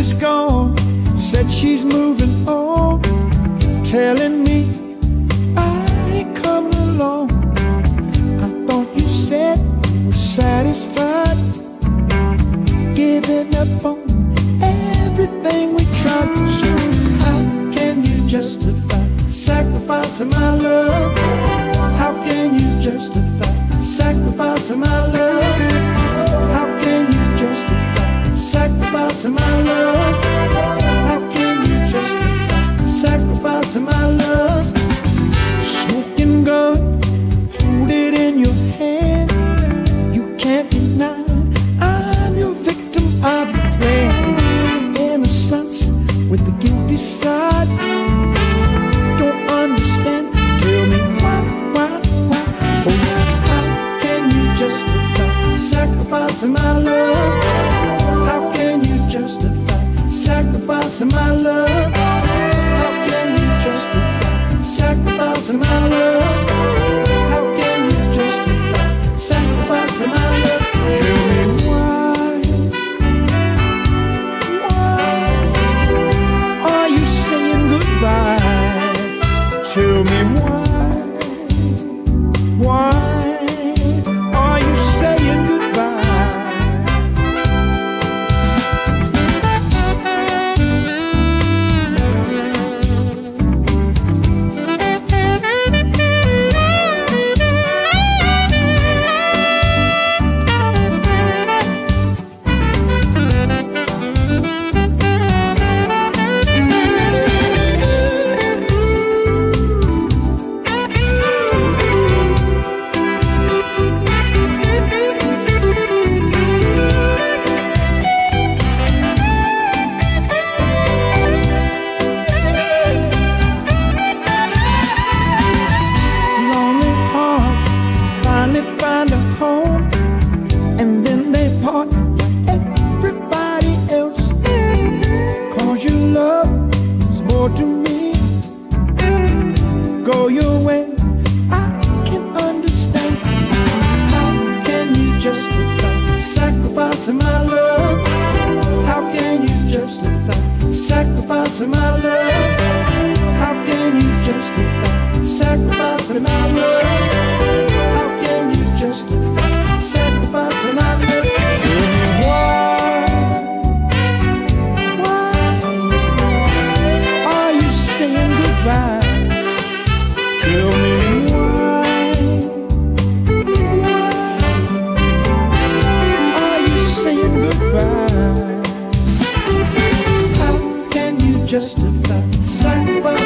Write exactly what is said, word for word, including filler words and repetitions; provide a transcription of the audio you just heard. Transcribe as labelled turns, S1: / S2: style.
S1: is gone, said she's moving on, telling me I ain't coming along. I thought you said you were satisfied, giving up on everything we tried. So how can you justify sacrificing my love? How can you justify sacrificing my love? How can you justify sacrificing my love? How can you justify sacrificing my love? Smoking gun, hold it in your hand. You can't deny I'm your victim of your plan. Innocence with the guilty side. Don't understand. Tell me why, why, why? Oh, how can you justify sacrificing my love? How can you justify sacrificing my love? How can you justify sacrificing my love? How can you justify sacrificing my love? Tell me why, why are you saying goodbye? Tell me why, why are you saying goodbye? Find a home, and then they part like everybody else. Cause your love is more to me. Go your way, I can understand. How can you justify sacrificing my love? How can you justify sacrificing my love? How can you justify sacrificing my love? Justify sacrificing my love. Tell me why, why are you saying goodbye? Tell me why, why are you saying goodbye? How can you justify sacrificing